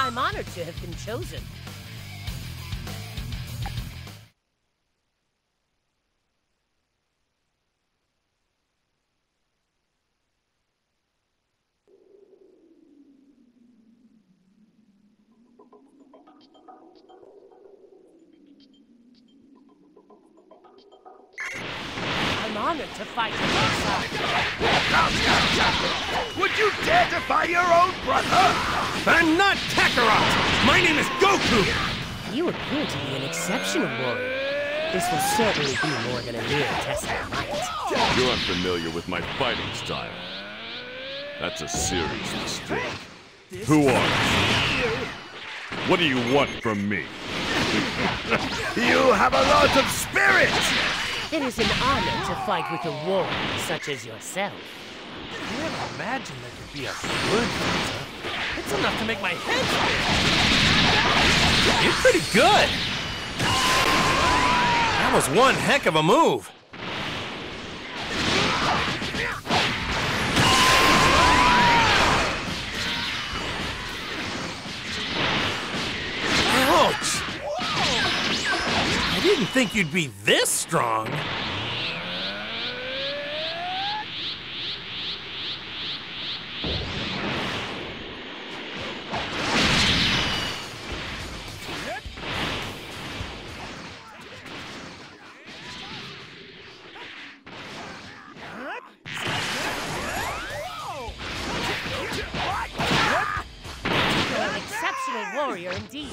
I'm honored to have been chosen. I'm honored to fight at your side. Would you dare defy your own brother? I'm not Kakarot! My name is Goku! You appear to be an exceptional warrior. This will certainly be more than a mere test of might. You're unfamiliar with my fighting style. That's a serious mistake. Who are you? What do you want from me? You have a lot of spirit! It is an honor to fight with a warrior such as yourself. I never imagined there could be a sword fighter. It's enough to make my head spin. You're pretty good. That was one heck of a move. Ouch! I didn't think you'd be this strong. You're an exceptional warrior indeed.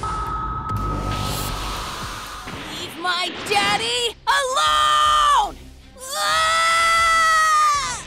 Leave my daddy alone! Ah!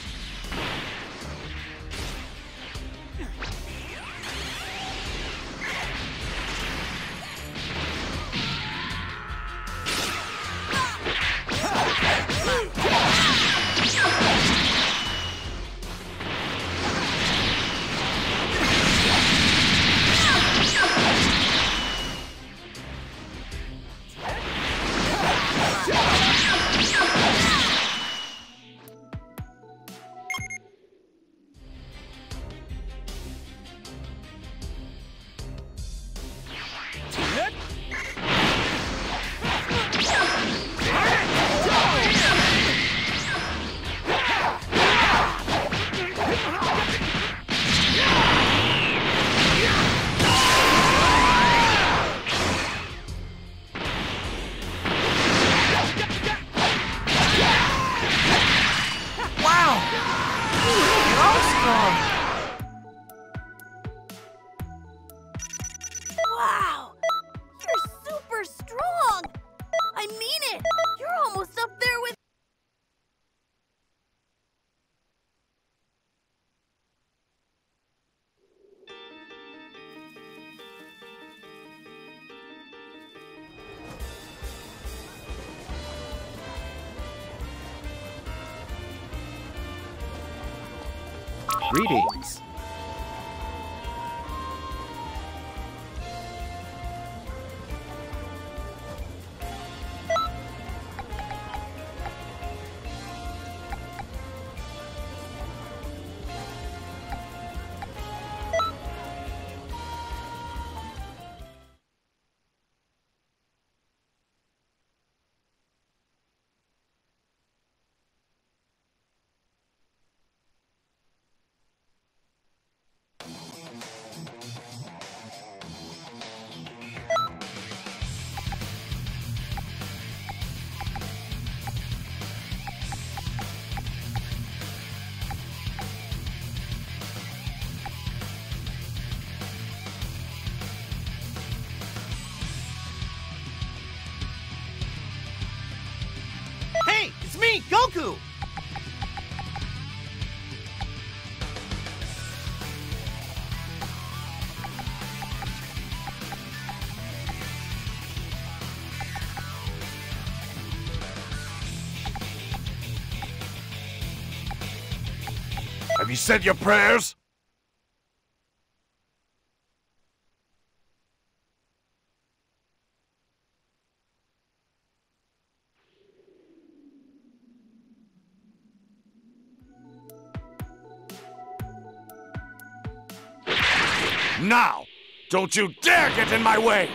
Wow! You're super strong! I mean it! You're almost up there with... Greetings. Hey, it's me, Goku! Have you said your prayers? Now, Don't you dare get in my way!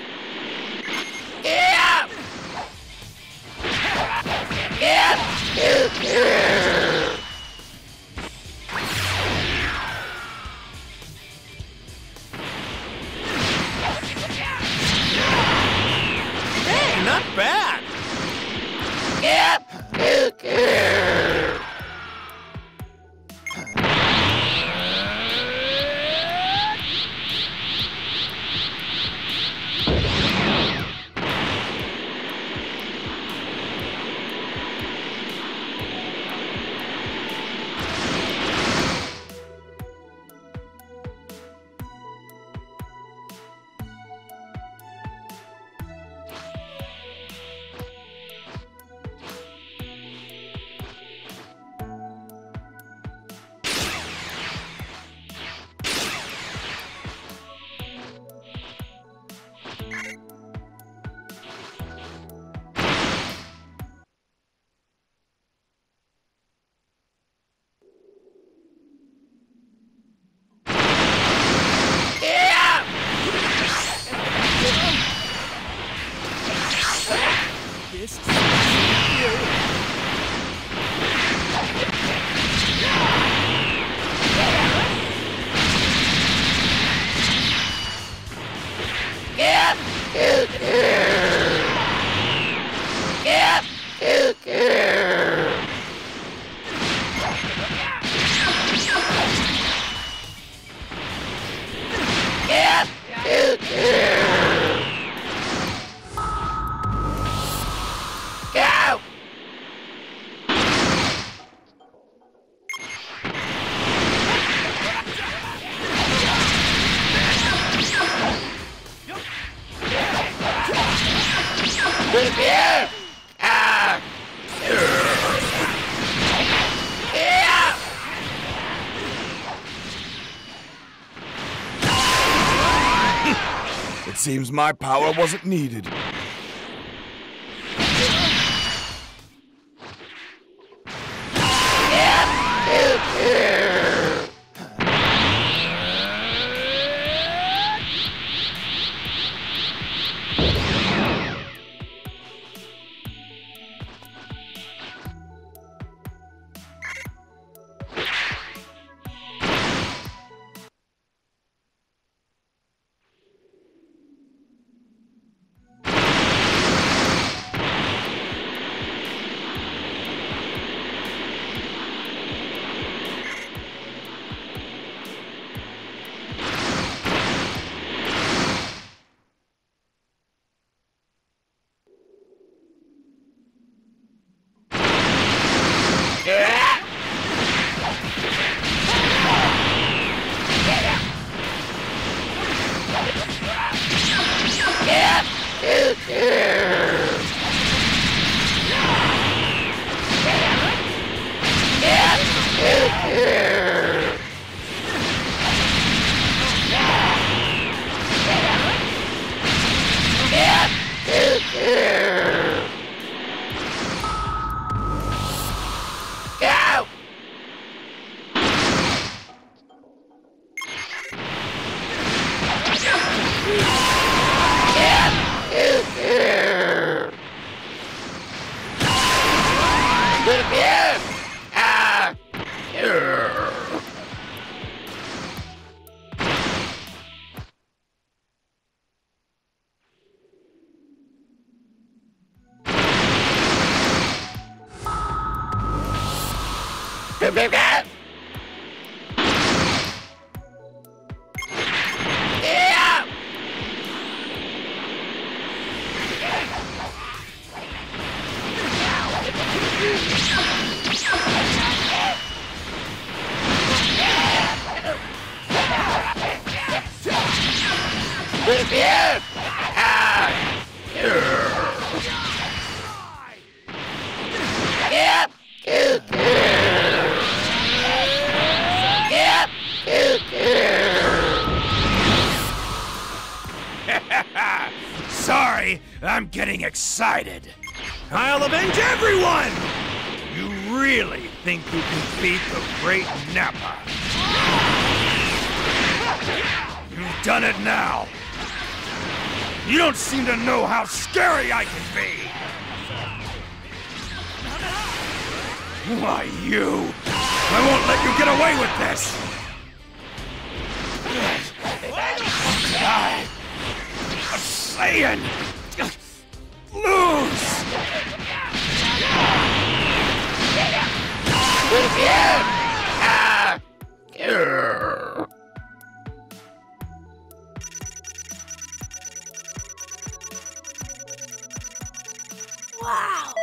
Hey, not bad! This It seems my power wasn't needed. Sorry, I'm getting excited. I'll avenge everyone! You really think you can beat the great Nappa? You've done it now. You don't seem to know how scary I can be! Why, you! I won't let you get away with this! I, a Saiyan, lose! Wow!